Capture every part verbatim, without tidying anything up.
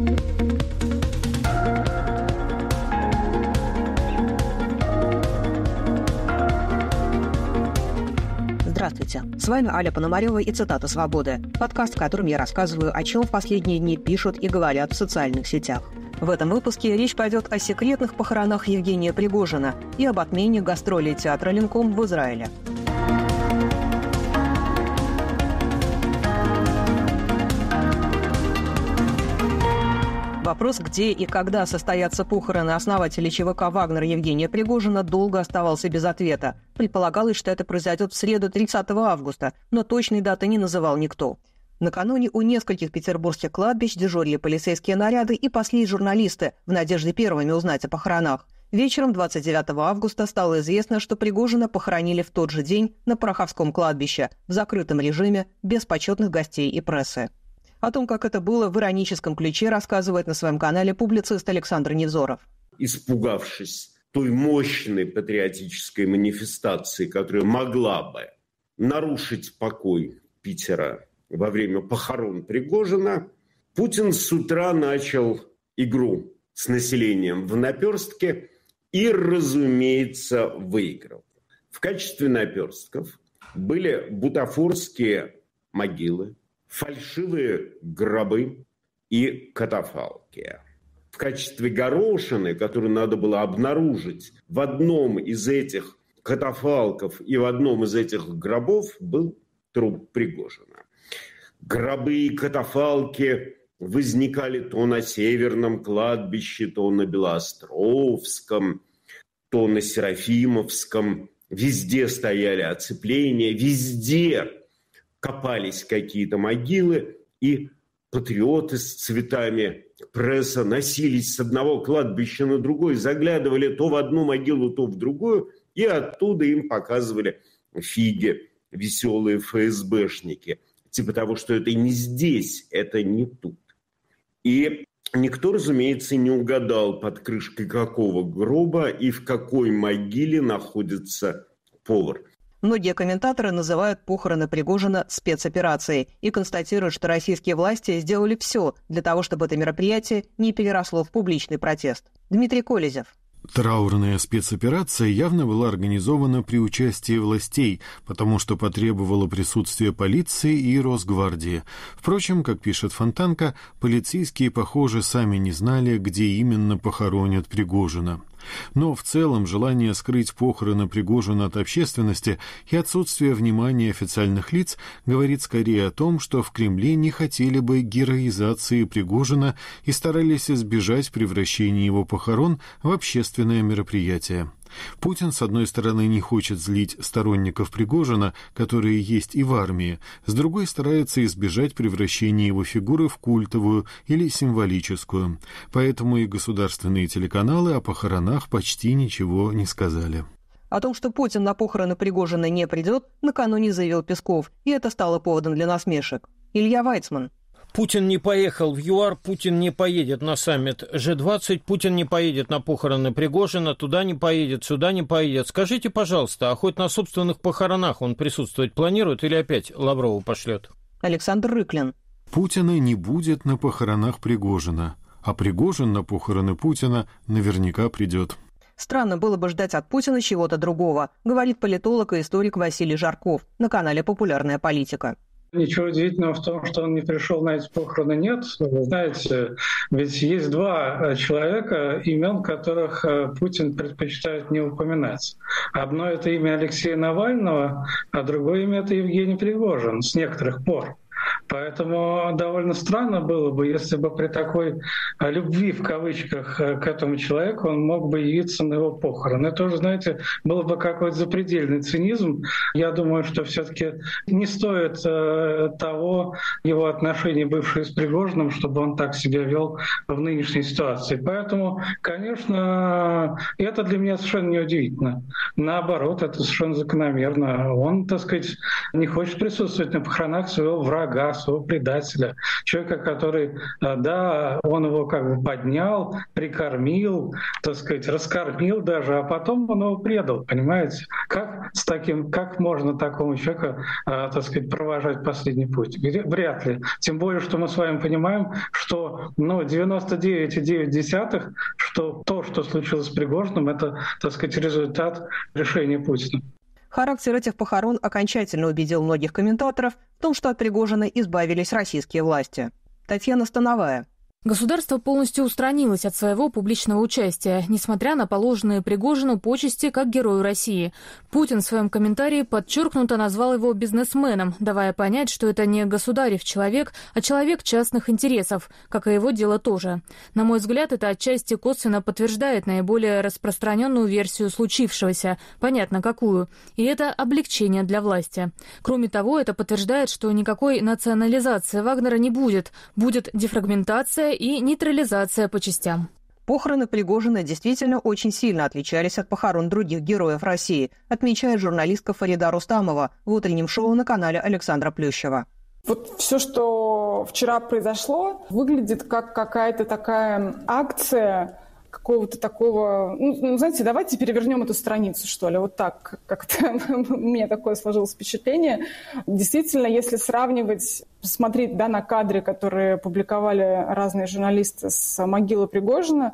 Здравствуйте, с вами Аля Пономарева и «Цитата Свободы», подкаст, в котором я рассказываю, о чем в последние дни пишут и говорят в социальных сетях. В этом выпуске речь пойдет о секретных похоронах Евгения Пригожина и об отмене гастролей театра «Ленком» в Израиле. Вопрос, где и когда состоятся похороны основателя ЧВК «Вагнер» Евгения Пригожина, долго оставался без ответа. Предполагалось, что это произойдет в среду тридцатого августа, но точной даты не называл никто. Накануне у нескольких петербургских кладбищ дежурили полицейские наряды и паслись журналисты в надежде первыми узнать о похоронах. Вечером двадцать девятого августа стало известно, что Пригожина похоронили в тот же день на Пороховском кладбище в закрытом режиме, без почетных гостей и прессы. О том, как это было в ироническом ключе, рассказывает на своем канале публицист Александр Невзоров. Испугавшись той мощной патриотической манифестации, которая могла бы нарушить покой Питера во время похорон Пригожина, Путин с утра начал игру с населением в наперстке и, разумеется, выиграл. В качестве наперстков были бутафорские могилы, фальшивые гробы и катафалки. В качестве горошины, которую надо было обнаружить в одном из этих катафалков и в одном из этих гробов, был труп Пригожина. Гробы и катафалки возникали то на Северном кладбище, то на Белоостровском, то на Серафимовском. Везде стояли оцепления, везде копались какие-то могилы, и патриоты с цветами пресса носились с одного кладбища на другое, заглядывали то в одну могилу, то в другую, и оттуда им показывали фиги веселые эф эс бэшники. Типа того, что это не здесь, это не тут. И никто, разумеется, не угадал, под крышкой какого гроба и в какой могиле находится повар. Многие комментаторы называют похороны Пригожина спецоперацией и констатируют, что российские власти сделали все для того, чтобы это мероприятие не переросло в публичный протест. Дмитрий Колезев. Траурная спецоперация явно была организована при участии властей, потому что потребовала присутствия полиции и Росгвардии. Впрочем, как пишет Фонтанка, полицейские, похоже, сами не знали, где именно похоронят Пригожина. Но в целом желание скрыть похороны Пригожина от общественности и отсутствие внимания официальных лиц говорит скорее о том, что в Кремле не хотели бы героизации Пригожина и старались избежать превращения его похорон в общественное мероприятие. Путин, с одной стороны, не хочет злить сторонников Пригожина, которые есть и в армии, с другой старается избежать превращения его фигуры в культовую или символическую. Поэтому и государственные телеканалы о похоронах почти ничего не сказали. О том, что Путин на похороны Пригожина не придет, накануне заявил Песков, и это стало поводом для насмешек. Илья Вайцман. Путин не поехал в ЮАР, Путин не поедет на саммит Жэ двадцать, Путин не поедет на похороны Пригожина, туда не поедет, сюда не поедет. Скажите, пожалуйста, а хоть на собственных похоронах он присутствовать планирует или опять Лаврову пошлет? Александр Рыклин. Путина не будет на похоронах Пригожина, а Пригожин на похороны Путина наверняка придет. Странно было бы ждать от Путина чего-то другого, говорит политолог и историк Василий Жарков на канале «Популярная политика». Ничего удивительного в том, что он не пришел на эти похороны, нет. Вы знаете, ведь есть два человека, имен которых Путин предпочитает не упоминать. Одно — это имя Алексея Навального, а другое имя — это Евгений Пригожин с некоторых пор. Поэтому довольно странно было бы, если бы при такой любви, в кавычках, к этому человеку он мог бы явиться на его похороны. Это уже, знаете, был бы какой-то запредельный цинизм. Я думаю, что все-таки не стоит э, того его отношения, бывшие с Пригожиным, чтобы он так себя вел в нынешней ситуации. Поэтому, конечно, это для меня совершенно неудивительно. Наоборот, это совершенно закономерно. Он, так сказать, не хочет присутствовать на похоронах своего врага, своего предателя, человека, который, да, он его как бы поднял, прикормил, так сказать, раскормил даже, а потом он его предал, понимаете? Как с таким, как можно такому человеку, так сказать, провожать последний путь? Вряд ли. Тем более, что мы с вами понимаем, что ну, девяносто девять целых девять десятых, что то, что случилось с Пригожиным, это, так сказать, результат решения Путина. Характер этих похорон окончательно убедил многих комментаторов в том, что от Пригожина избавились российские власти. Татьяна Становая. Государство полностью устранилось от своего публичного участия, несмотря на положенные Пригожину почести как герою России. Путин в своем комментарии подчеркнуто назвал его бизнесменом, давая понять, что это не государев человек, а человек частных интересов, как и его дело тоже. На мой взгляд, это отчасти косвенно подтверждает наиболее распространенную версию случившегося, понятно какую, и это облегчение для власти. Кроме того, это подтверждает, что никакой национализации Вагнера не будет, будет дефрагментация и нейтрализация по частям. Похороны Пригожина действительно очень сильно отличались от похорон других героев России, отмечает журналистка Фарида Рустамова в утреннем шоу на канале Александра Плющева. Вот все, что вчера произошло, выглядит как какая-то такая акция какого-то такого... Ну, знаете, давайте перевернем эту страницу, что ли. Вот так как-то у меня такое сложилось впечатление. Действительно, если сравнивать, посмотреть да, на кадры, которые публиковали разные журналисты с могилы Пригожина,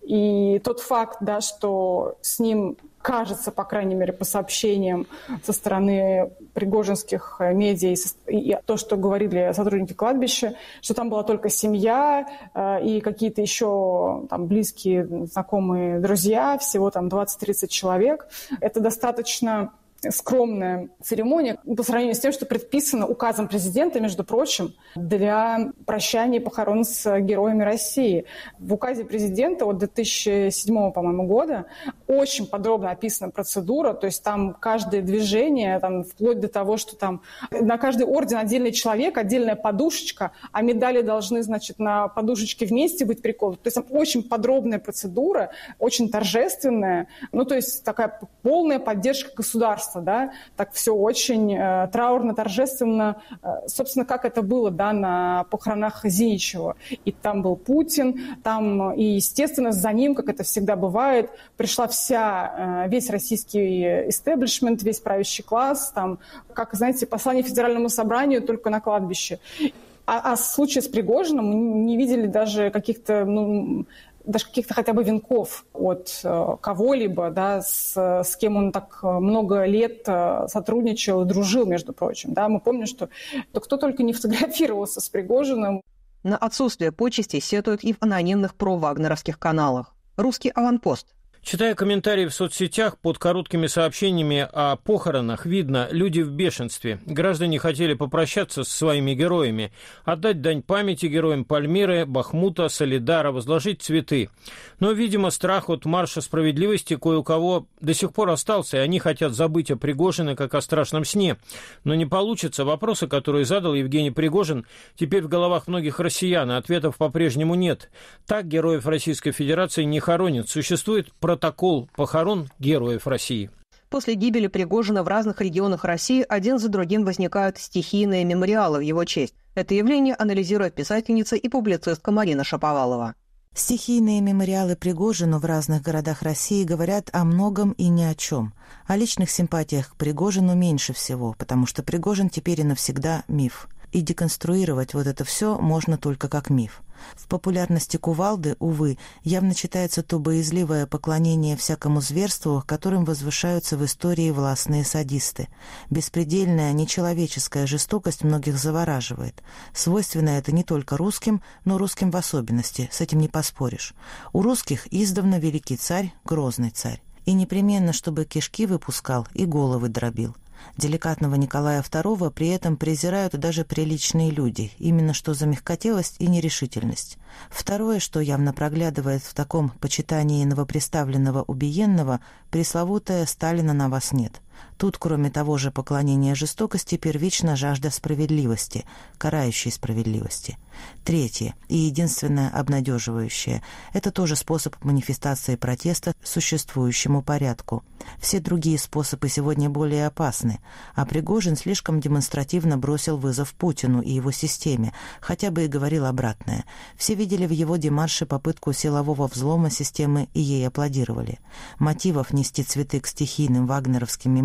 и тот факт, да, что с ним... кажется, по крайней мере, по сообщениям со стороны пригожинских медиа и, и то, что говорили сотрудники кладбища, что там была только семья э, и какие-то еще там, близкие, знакомые друзья, всего там двадцать-тридцать человек. Это достаточно скромная церемония по сравнению с тем, что предписано указом президента, между прочим, для прощания и похорон с героями России. В указе президента от две тысячи седьмого, по-моему, года очень подробно описана процедура, то есть там каждое движение, там, вплоть до того, что там на каждый орден отдельный человек, отдельная подушечка, а медали должны, значит, на подушечке вместе быть приколоты. То есть там очень подробная процедура, очень торжественная, ну, то есть такая полная поддержка государства. Да, так все очень э, траурно, торжественно, э, собственно, как это было, да, на похоронах Зиничева. И там был Путин, там, и, естественно, за ним, как это всегда бывает, пришла вся, э, весь российский истеблишмент, весь правящий класс, там, как, знаете, послание Федеральному собранию только на кладбище. А, а в случае с Пригожиным мы не видели даже каких-то, ну, даже каких-то хотя бы венков от э, кого-либо, да, с, с кем он так много лет э, сотрудничал и дружил, между прочим. Да. Мы помним, что то кто только не фотографировался с Пригожиным. На отсутствие почестей сетуют и в анонимных провагнеровских каналах. Русский аванпост. Читая комментарии в соцсетях под короткими сообщениями о похоронах, видно, люди в бешенстве. Граждане хотели попрощаться со своими героями, отдать дань памяти героям Пальмиры, Бахмута, Солидара, возложить цветы. Но, видимо, страх от марша справедливости кое у кого до сих пор остался, и они хотят забыть о Пригожине, как о страшном сне. Но не получится. Вопросы, которые задал Евгений Пригожин, теперь в головах многих россиян, а ответов по-прежнему нет. Так героев Российской Федерации не хоронят. Существует протокол похорон героев России. После гибели Пригожина в разных регионах России один за другим возникают стихийные мемориалы в его честь. Это явление анализирует писательница и публицистка Марина Шаповалова. Стихийные мемориалы Пригожину в разных городах России говорят о многом и ни о чем. О личных симпатиях к Пригожину меньше всего, потому что Пригожин теперь и навсегда миф. И деконструировать вот это все можно только как миф. В популярности кувалды, увы, явно читается то боязливое поклонение всякому зверству, которым возвышаются в истории властные садисты. Беспредельная, нечеловеческая жестокость многих завораживает. Свойственно это не только русским, но русским в особенности, с этим не поспоришь. У русских издавна великий царь, грозный царь. И непременно, чтобы кишки выпускал и головы дробил. Деликатного Николая второго при этом презирают даже приличные люди, именно что за мягкотелость и нерешительность. Второе, что явно проглядывает в таком почитании новоприставленного убиенного, пресловутое «Сталина на вас нет». Тут, кроме того же поклонения жестокости, первична жажда справедливости, карающей справедливости. Третье и единственное обнадеживающее – это тоже способ манифестации протеста существующему порядку. Все другие способы сегодня более опасны, а Пригожин слишком демонстративно бросил вызов Путину и его системе, хотя бы и говорил обратное. Все видели в его демарше попытку силового взлома системы и ей аплодировали. Мотивов нести цветы к стихийным вагнеровским мемориалам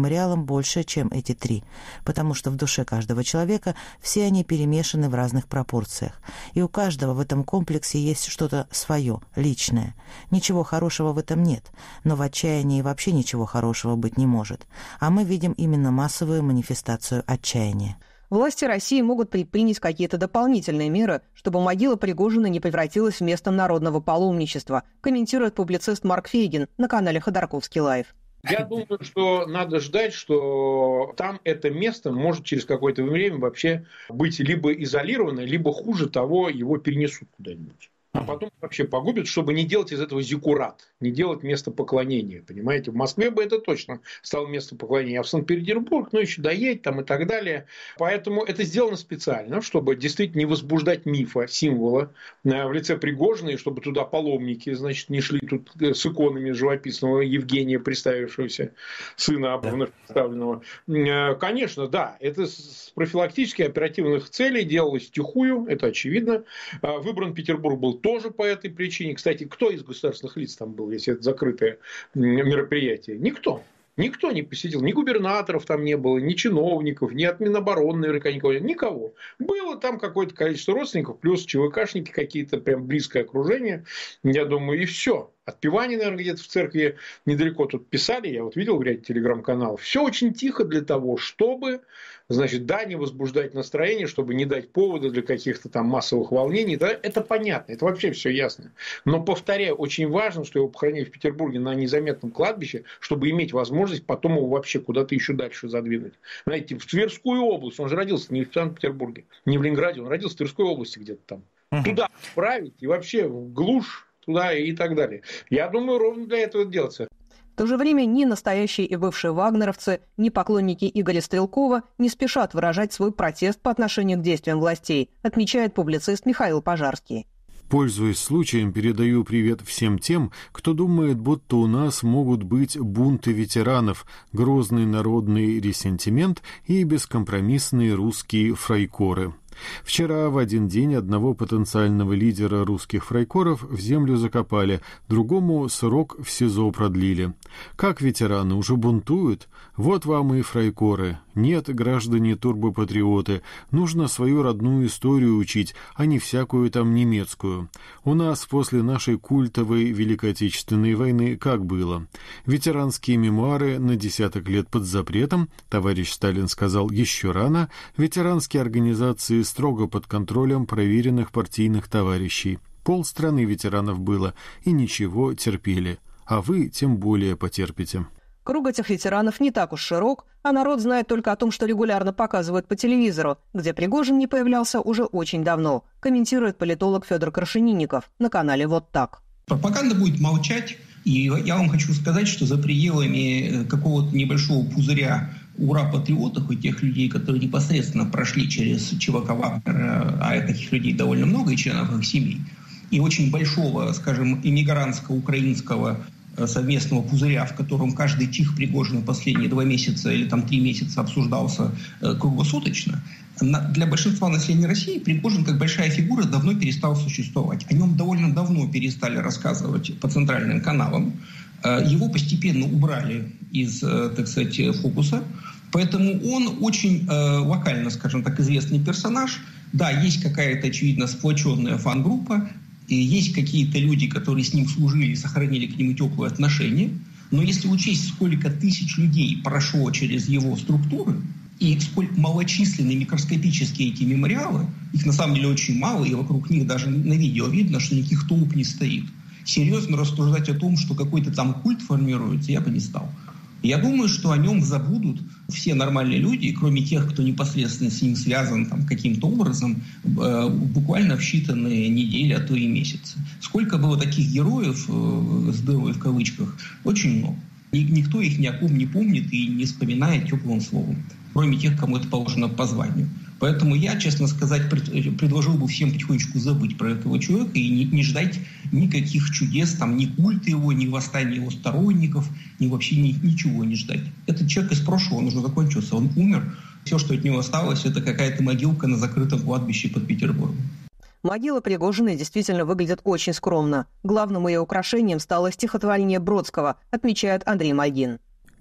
мемориалам больше, чем эти три, потому что в душе каждого человека все они перемешаны в разных пропорциях, и у каждого в этом комплексе есть что-то свое, личное. Ничего хорошего в этом нет, но в отчаянии вообще ничего хорошего быть не может, а мы видим именно массовую манифестацию отчаяния. Власти России могут предпринять какие-то дополнительные меры, чтобы могила Пригожина не превратилась в место народного паломничества, комментирует публицист Марк Фейгин на канале Ходорковский Лайв. Я думаю, что надо ждать, что там это место может через какое-то время вообще быть либо изолировано, либо хуже того, его перенесут куда-нибудь. А потом вообще погубят, чтобы не делать из этого зиккурат, не делать место поклонения, понимаете. В Москве бы это точно стало место поклонения, а в Санкт-Петербург, ну, еще доедь там и так далее. Поэтому это сделано специально, чтобы действительно не возбуждать мифа, символа в лице Пригожина, и чтобы туда паломники, значит, не шли тут с иконами живописного Евгения, представившегося сына вновь представленного. Конечно, да, это с профилактических оперативных целей делалось втихую, это очевидно. Выбран Петербург был тоже по этой причине. Кстати, кто из государственных лиц там был, если это закрытое мероприятие? Никто. Никто не посетил, ни губернаторов там не было, ни чиновников, ни от Минобороны наверняка никого. Никого. Было там какое-то количество родственников, плюс ЧВКшники какие-то, прям близкое окружение. Я думаю, и все. Отпевание, наверное, где-то в церкви недалеко тут писали, я вот видел в ряде телеграм-каналов. Все очень тихо для того, чтобы, значит, да, не возбуждать настроение, чтобы не дать повода для каких-то там массовых волнений. Да, это понятно, это вообще все ясно. Но, повторяю, очень важно, что его похоронили в Петербурге на незаметном кладбище, чтобы иметь возможность потом его вообще куда-то еще дальше задвинуть. Знаете, в Тверскую область, он же родился не в Санкт-Петербурге, не в Ленинграде, он родился в Тверской области где-то там. Угу. Туда отправить и вообще в глушь, туда и так далее. Я думаю, ровно для этого делается. В то же время ни настоящие и бывшие вагнеровцы, ни поклонники Игоря Стрелкова не спешат выражать свой протест по отношению к действиям властей, отмечает публицист Михаил Пожарский. Пользуясь случаем, передаю привет всем тем, кто думает, будто у нас могут быть бунты ветеранов, грозный народный ресентимент и бескомпромиссные русские фрайкоры. Вчера в один день одного потенциального лидера русских фрайкоров в землю закопали, другому срок в СИЗО продлили. Как ветераны уже бунтуют? Вот вам и фрайкоры. Нет, граждане турбопатриоты, нужно свою родную историю учить, а не всякую там немецкую. У нас после нашей культовой Великой Отечественной войны как было? Ветеранские мемуары на десяток лет под запретом, товарищ Сталин сказал еще рано, ветеранские организации строго под контролем проверенных партийных товарищей. Полстраны ветеранов было, и ничего, терпели. А вы тем более потерпите. Круг этих ветеранов не так уж широк, а народ знает только о том, что регулярно показывают по телевизору, где Пригожин не появлялся уже очень давно, комментирует политолог Федор Крашенинников на канале «Вот так». Пропаганда будет молчать, и я вам хочу сказать, что за пределами какого-то небольшого пузыря ура-патриотов и тех людей, которые непосредственно прошли через ЧВК Вагнера, а таких людей довольно много, и членов их семей, и очень большого, скажем, иммигрантского украинского совместного пузыря, в котором каждый чих Пригожина последние два месяца или там три месяца обсуждался круглосуточно, для большинства населения России Пригожин как большая фигура давно перестал существовать. О нем довольно давно перестали рассказывать по центральным каналам. Его постепенно убрали из, так сказать, фокуса. Поэтому он очень э, локально, скажем так, известный персонаж. Да, есть какая-то, очевидно, сплоченная фан-группа, и есть какие-то люди, которые с ним служили, сохранили к нему теплые отношения. Но если учесть, сколько тысяч людей прошло через его структуры, и сколь малочисленны микроскопические эти мемориалы, их на самом деле очень мало, и вокруг них даже на видео видно, что никаких толп не стоит. Серьезно рассуждать о том, что какой-то там культ формируется, я бы не стал. Я думаю, что о нем забудут все нормальные люди, кроме тех, кто непосредственно с ним связан там, каким-то образом, э, буквально в считанные недели, а то и месяцы. Сколько было таких героев, э, с дырой в кавычках, очень много. Никто их ни о ком не помнит и не вспоминает теплым словом, кроме тех, кому это положено по званию. Поэтому я, честно сказать, предложил бы всем потихонечку забыть про этого человека и не, не ждать никаких чудес, там, ни культа его, ни восстания его сторонников, ни вообще ни, ничего не ждать. Этот человек из прошлого, он уже закончился, он умер. Все, что от него осталось, это какая-то могилка на закрытом кладбище под Петербургом. Могила Пригожина действительно выглядит очень скромно. Главным ее украшением стало стихотворение Бродского, отмечает Андрей Мальгин.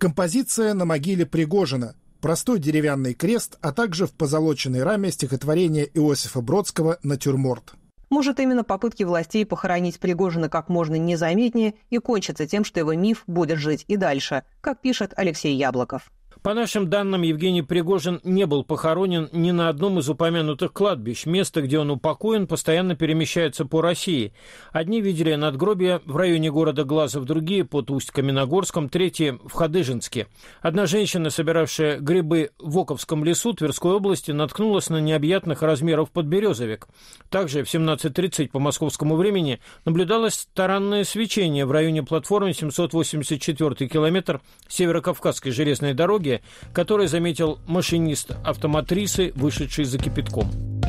Композиция на могиле Пригожина, простой деревянный крест, а также в позолоченной раме стихотворение Иосифа Бродского «Натюрморт». Может, именно попытки властей похоронить Пригожина как можно незаметнее и кончатся тем, что его миф будет жить и дальше, как пишет Алексей Яблоков. По нашим данным, Евгений Пригожин не был похоронен ни на одном из упомянутых кладбищ. Место, где он упокоен, постоянно перемещается по России. Одни видели надгробия в районе города Глазов, другие под Усть-Каменогорском, третьи в Хадыженске. Одна женщина, собиравшая грибы в Оковском лесу Тверской области, наткнулась на необъятных размеров подберезовик. Также в семнадцать тридцать по московскому времени наблюдалось таранное свечение в районе платформы семьсот восемьдесят четвёртый километр Северокавказской железной дороги, который заметил машинист автоматрисы, вышедший за кипятком.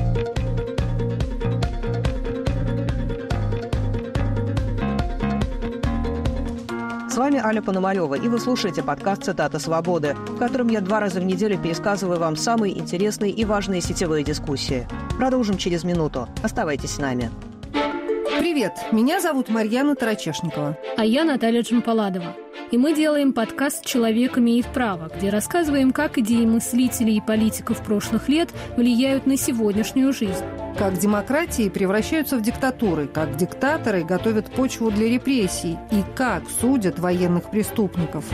С вами Аля Пономарева, и вы слушаете подкаст «Цитата свободы», в котором я два раза в неделю пересказываю вам самые интересные и важные сетевые дискуссии. Продолжим через минуту. Оставайтесь с нами. Привет, меня зовут Марьяна Тарачешникова. А я Наталья Джампаладова. И мы делаем подкаст «Человек имеет право», где рассказываем, как идеи мыслителей и политиков прошлых лет влияют на сегодняшнюю жизнь. Как демократии превращаются в диктатуры, как диктаторы готовят почву для репрессий и как судят военных преступников.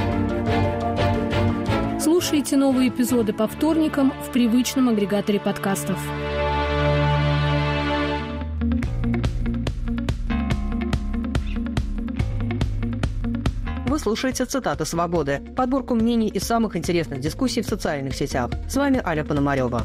Слушайте новые эпизоды по вторникам в привычном агрегаторе подкастов. Вы слушаете «Цитаты свободы», подборку мнений из самых интересных дискуссий в социальных сетях. С вами Аля Пономарева.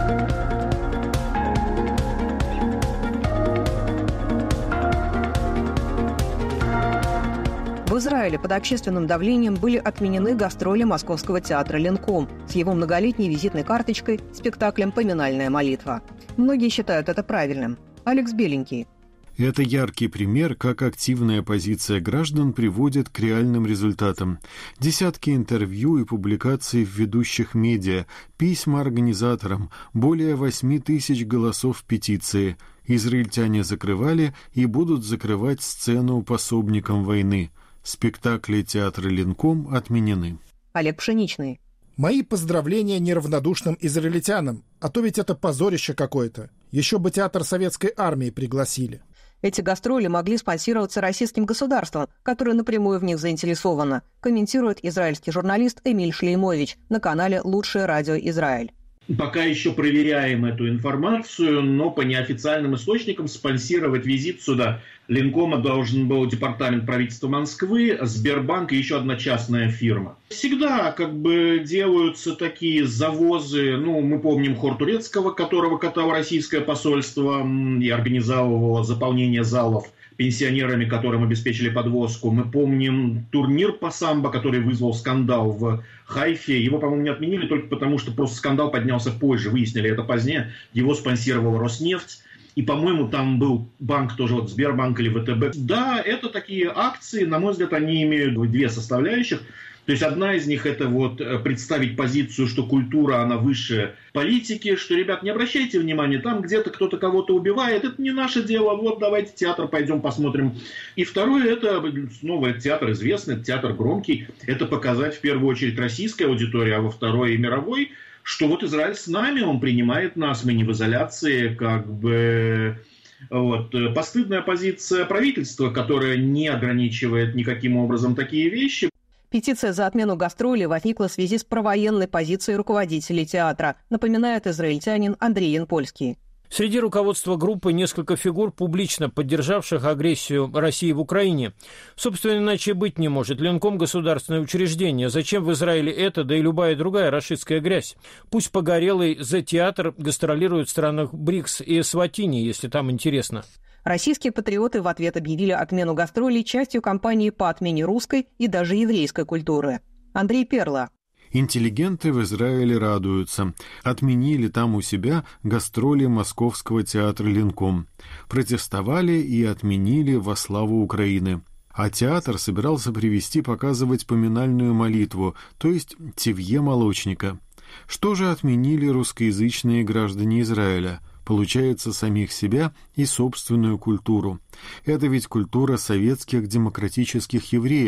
В Израиле под общественным давлением были отменены гастроли Московского театра «Ленком» с его многолетней визитной карточкой спектаклем «Поминальная молитва». Многие считают это правильным. Алекс Беленький. Это яркий пример, как активная позиция граждан приводит к реальным результатам. Десятки интервью и публикаций в ведущих медиа, письма организаторам, более восьми тысяч голосов в петиции. Израильтяне закрывали и будут закрывать сцену пособникам войны. Спектакли театра «Ленком» отменены. Олег Пшеничный. Мои поздравления неравнодушным израильтянам, а то ведь это позорище какое-то. Еще бы театр советской армии пригласили. Эти гастроли могли спонсироваться российским государством, которое напрямую в них заинтересовано, комментирует израильский журналист Эмиль Шлеймович на канале «Лучшее радио Израиль». Пока еще проверяем эту информацию, но по неофициальным источникам спонсировать визит сюда Ленкома должен был департамент правительства Москвы, Сбербанк и еще одна частная фирма. Всегда как бы делаются такие завозы, ну, мы помним хор турецкого, которого катало российское посольство и организовывало заполнение залов пенсионерами, которым обеспечили подвозку. Мы помним турнир по самбо, который вызвал скандал в Хайфе. Его, по-моему, не отменили только потому, что просто скандал поднялся позже. Выяснили это позднее. Его спонсировала Роснефть. И, по-моему, там был банк тоже, вот Сбербанк или ВТБ. Да, это такие акции, на мой взгляд, они имеют две составляющих. То есть одна из них — это вот представить позицию, что культура, она выше политики, что, ребят, не обращайте внимания, там где-то кто-то кого-то убивает, это не наше дело, вот давайте в театр пойдем посмотрим. И второе — это, снова, это театр известный, это театр громкий, это показать в первую очередь российской аудитории, а во второй и мировой, что вот Израиль с нами, он принимает нас, мы не в изоляции, как бы... Вот. Постыдная позиция правительства, которая не ограничивает никаким образом такие вещи. Петиция за отмену гастролей возникла в связи с провоенной позицией руководителей театра, напоминает израильтянин Андрей Янпольский. Среди руководства группы несколько фигур, публично поддержавших агрессию России в Украине. Собственно, иначе быть не может. Ленком — государственное учреждение. Зачем в Израиле это, да и любая другая рашистская грязь? Пусть погорелый «Зе-театр» гастролирует в странах БРИКС и Эсватини, если там интересно. Российские патриоты в ответ объявили отмену гастролей частью кампании по отмене русской и даже еврейской культуры. Андрей Перла. Интеллигенты в Израиле радуются. Отменили там у себя гастроли Московского театра «Ленком». Протестовали и отменили во славу Украины. А театр собирался привести показывать поминальную молитву, то есть тивье молочника. Что же отменили русскоязычные граждане Израиля? Получается, самих себя и собственную культуру. Это ведь культура советских демократических евреев.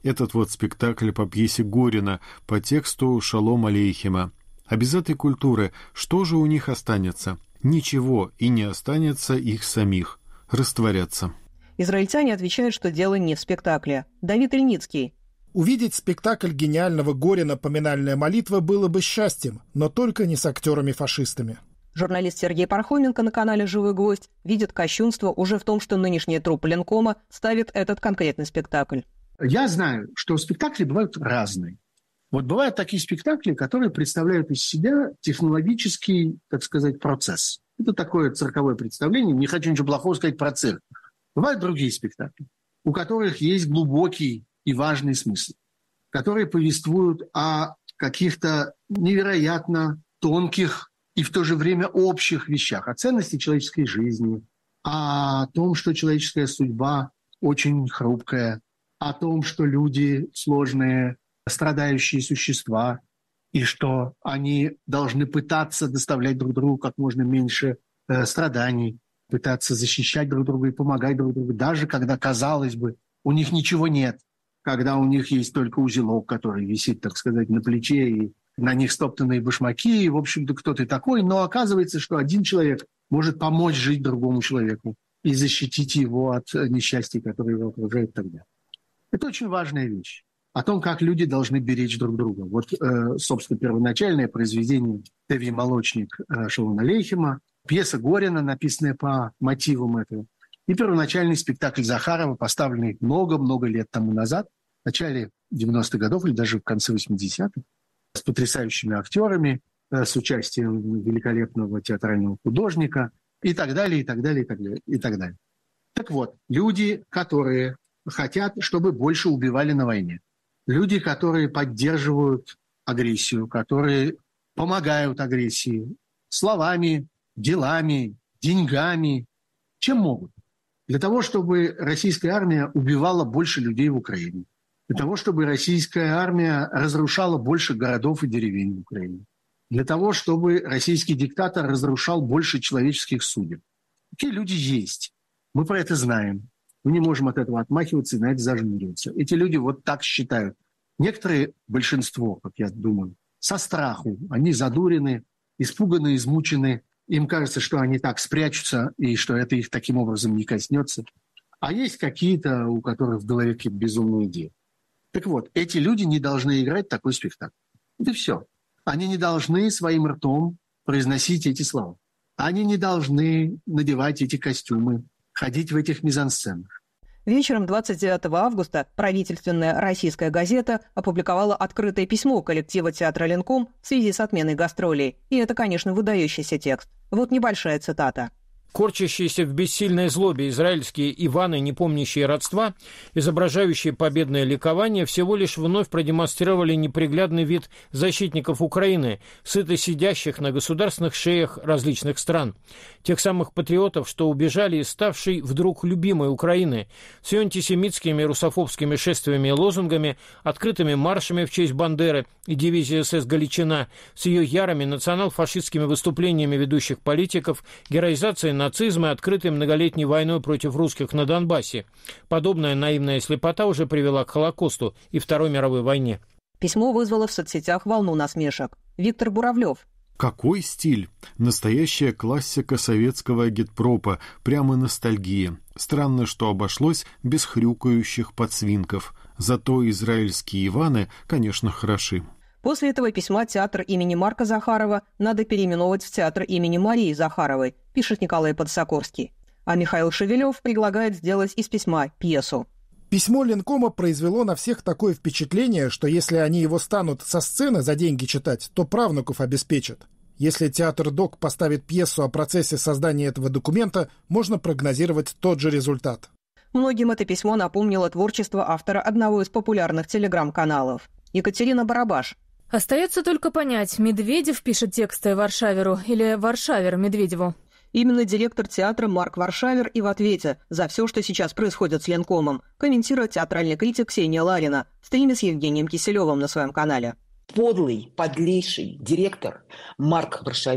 Этот вот спектакль по пьесе Горина, по тексту Шолом Алейхема. А без этой культуры что же у них останется? Ничего, и не останется их самих. Растворятся. Израильтяне отвечают, что дело не в спектакле. Давид Ильницкий. Увидеть спектакль гениального Горина «Поминальная молитва» было бы счастьем, но только не с актерами-фашистами. Журналист Сергей Пархоменко на канале «Живой гвоздь» видит кощунство уже в том, что нынешняя труппа Ленкома ставит этот конкретный спектакль. Я знаю, что спектакли бывают разные. Вот бывают такие спектакли, которые представляют из себя технологический, так сказать, процесс. Это такое цирковое представление. Не хочу ничего плохого сказать про цирк. Бывают другие спектакли, у которых есть глубокий и важный смысл, которые повествуют о каких-то невероятно тонких и в то же время общих вещах, о ценности человеческой жизни, о том, что человеческая судьба очень хрупкая, о том, что люди сложные, страдающие существа, и что они должны пытаться доставлять друг другу как можно меньше э, страданий, пытаться защищать друг друга и помогать друг другу, даже когда, казалось бы, у них ничего нет, когда у них есть только узелок, который висит, так сказать, на плече, и на них стоптанные башмаки, и, в общем-то, кто ты такой. Но оказывается, что один человек может помочь жить другому человеку и защитить его от несчастья, которые его окружают тогда. Это очень важная вещь. О том, как люди должны беречь друг друга. Вот, э, собственно, первоначальное произведение «Теви молочник» э, Шолом Алейхема, пьеса Горина, написанная по мотивам этого, и первоначальный спектакль Захарова, поставленный много-много лет тому назад, в начале девяностых годов или даже в конце восьмидесятых, с потрясающими актерами, э, с участием великолепного театрального художника и так далее, и так далее, и так далее, и так далее. Так вот, люди, которые хотят, чтобы больше убивали на войне, люди, которые поддерживают агрессию, которые помогают агрессии словами, делами, деньгами, чем могут. Для того, чтобы российская армия убивала больше людей в Украине. Для того, чтобы российская армия разрушала больше городов и деревень в Украине. Для того, чтобы российский диктатор разрушал больше человеческих судеб. Такие люди есть. Мы про это знаем. Мы не можем от этого отмахиваться и на это зажмуриваться. Эти люди вот так считают. Некоторые, большинство, как я думаю, со страху. Они задурены, испуганы, измучены. Им кажется, что они так спрячутся и что это их таким образом не коснется. А есть какие-то, у которых в голове какие-то безумные идеи. Так вот, эти люди не должны играть такой спектакль. Это все. Они не должны своим ртом произносить эти слова. Они не должны надевать эти костюмы, ходить в этих мизансценах. Вечером двадцать девятого августа правительственная российская газета опубликовала открытое письмо коллектива театра «Ленком» в связи с отменой гастролей. И это, конечно, выдающийся текст. Вот небольшая цитата. Корчащиеся в бессильной злобе израильские Иваны, не помнящие родства, изображающие победное ликование, всего лишь вновь продемонстрировали неприглядный вид защитников Украины, сыто сидящих на государственных шеях различных стран. Тех самых патриотов, что убежали из ставшей вдруг любимой Украины, с ее антисемитскими и русофобскими шествиями и лозунгами, открытыми маршами в честь Бандеры и дивизии эс эс «Галичина», с ее ярыми национал-фашистскими выступлениями ведущих политиков, героизацией нацизма и открытой многолетней войной против русских на Донбассе. Подобная наивная слепота уже привела к Холокосту и Второй мировой войне. Письмо вызвало в соцсетях волну насмешек. Виктор Буравлев. Какой стиль! Настоящая классика советского агитпропа, прямо ностальгия. Странно, что обошлось без хрюкающих подсвинков. Зато израильские Иваны, конечно, хороши. После этого письма театр имени Марка Захарова надо переименовать в театр имени Марии Захаровой, пишет Николай Подсокорский. А Михаил Шевелев предлагает сделать из письма пьесу. Письмо Ленкома произвело на всех такое впечатление, что если они его станут со сцены за деньги читать, то правнуков обеспечат. Если театр ДОК поставит пьесу о процессе создания этого документа, можно прогнозировать тот же результат. Многим это письмо напомнило творчество автора одного из популярных телеграм-каналов. Екатерина Барабаш. Остается только понять, Медведев пишет тексты Варшаверу или Варшавер Медведеву. Именно директор театра Марк Варшавер и в ответе за все, что сейчас происходит с Ленкомом, комментирует театральный критик Ксения Ларина в стриме с Евгением Киселевым на своем канале. Подлый, подлейший директор Марк Варшавер,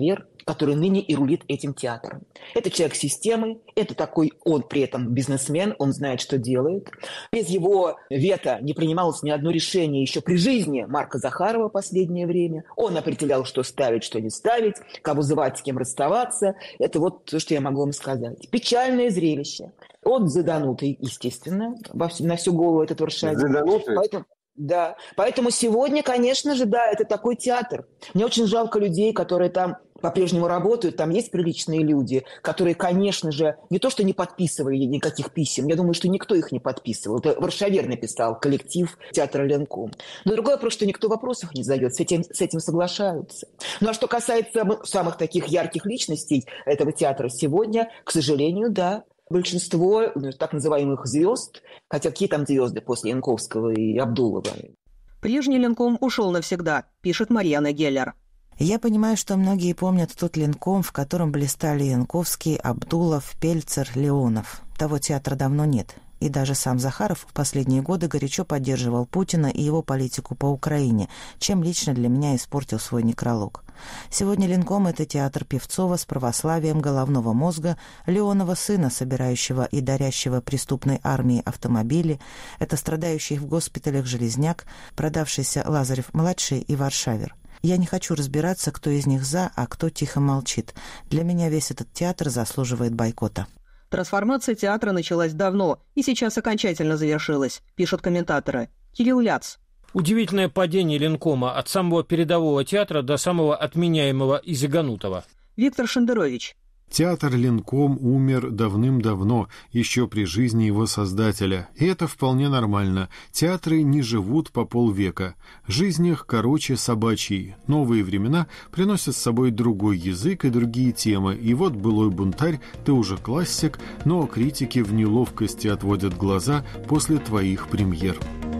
который ныне и рулит этим театром. Это человек системы, это такой, он при этом бизнесмен, он знает, что делает. Без его вето не принималось ни одно решение еще при жизни Марка Захарова в последнее время. Он определял, что ставить, что не ставить, кого звать, с кем расставаться. Это вот то, что я могу вам сказать. Печальное зрелище. Он заданутый, естественно, во всю, на всю голову этот Варшавин. Заданутый? Поэтому... Да, поэтому сегодня, конечно же, да, это такой театр. Мне очень жалко людей, которые там по-прежнему работают, там есть приличные люди, которые, конечно же, не то что не подписывали никаких писем, я думаю, что никто их не подписывал. Это Варшавер написал, коллектив театра Ленком. Но другое просто, что никто вопросов не задает, с этим, с этим соглашаются. Ну а что касается самых таких ярких личностей этого театра сегодня, к сожалению, да, большинство так называемых звезд, хотя какие там звезды после Янковского и Абдулова? Прежний Ленком ушел навсегда, пишет Марьяна Геллер. Я понимаю, что многие помнят тот Ленком, в котором блистали Янковский, Абдулов, Пельцер, Леонов. Того театра давно нет. И даже сам Захаров в последние годы горячо поддерживал Путина и его политику по Украине, чем лично для меня испортил свой некролог. Сегодня Ленком – это театр Певцова с православием головного мозга, Леонова сына, собирающего и дарящего преступной армии автомобили, это страдающий в госпиталях Железняк, продавшийся Лазарев-младший и Варшавер. Я не хочу разбираться, кто из них за, а кто тихо молчит. Для меня весь этот театр заслуживает бойкота. Трансформация театра началась давно и сейчас окончательно завершилась, пишут комментаторы. Кирилл Ляц. Удивительное падение Ленкома от самого передового театра до самого отменяемого и заганутого. Виктор Шендерович. Театр Ленком умер давным-давно, еще при жизни его создателя. И это вполне нормально. Театры не живут по полвека. Жизнь их короче собачьей. Новые времена приносят с собой другой язык и другие темы. И вот былой бунтарь, ты уже классик, но критики в неловкости отводят глаза после твоих премьер.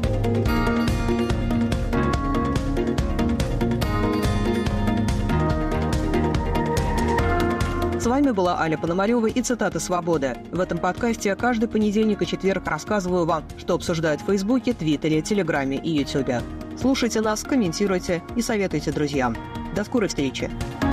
С вами была Аля Пономарева и цитаты «Свободы». В этом подкасте каждый понедельник и четверг рассказываю вам, что обсуждают в Фейсбуке, Твиттере, Телеграме и Ютубе. Слушайте нас, комментируйте и советуйте друзьям. До скорой встречи!